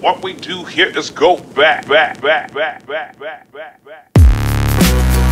What we do here is go back, back, back, back, back, back, back, back.